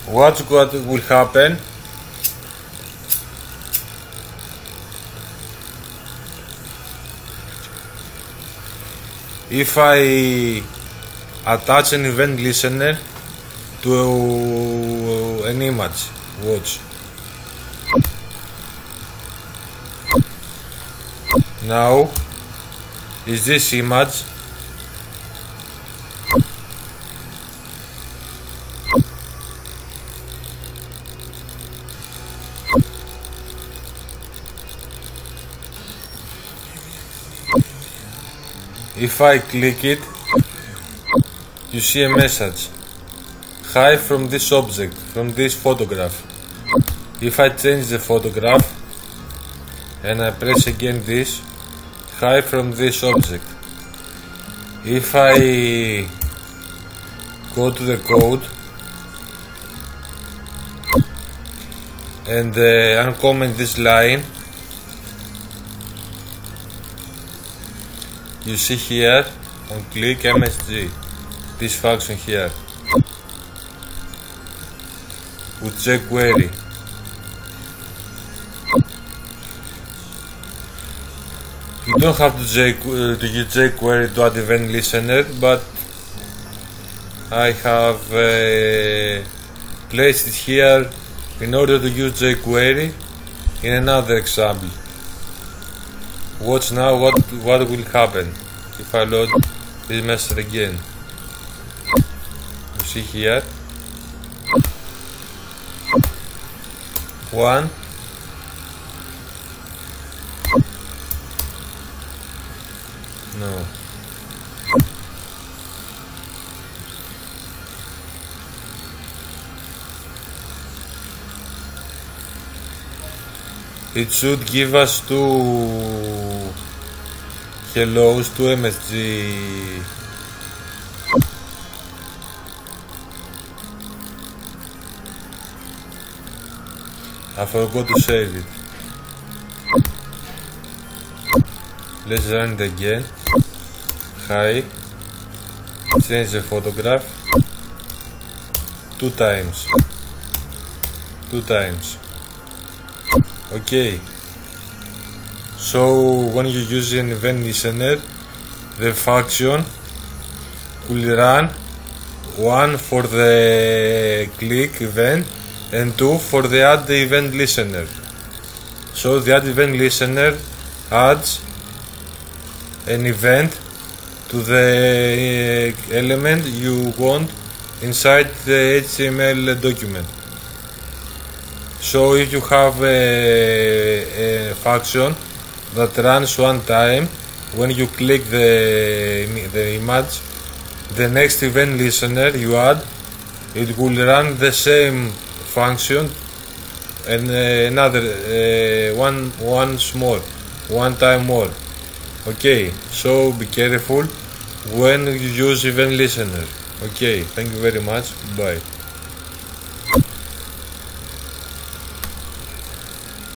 Watch what will happen if I attach an event listener to an image. Watch. Now is this image. If I click it, you see a message. Hi from this object, from this photograph. If I change the photograph and I press again this, hi from this object. If I go to the code and uncomment this line, you see here on click MSG, this function here with jQuery. You don't have to use jQuery to add event listener, but I have placed it here in order to use jQuery in another example. Watch now what will happen if I load this message again. You see here 1. No. It should give us 2 hellos, 2 MSG. I forgot to save it. Let's run it again. Hi. Change the photograph 2 times. 2 times. Okay. So when you use an event listener, the function will run 1 for the click event and 2 for the add the event listener. So the add event listener adds an event to the element you want inside the HTML document. So if you have a function that runs 1 time, when you click the image, the next event listener you add, it will run the same function and another one time more. Okay, so be careful when you use event listener. Okay, thank you very much. Bye.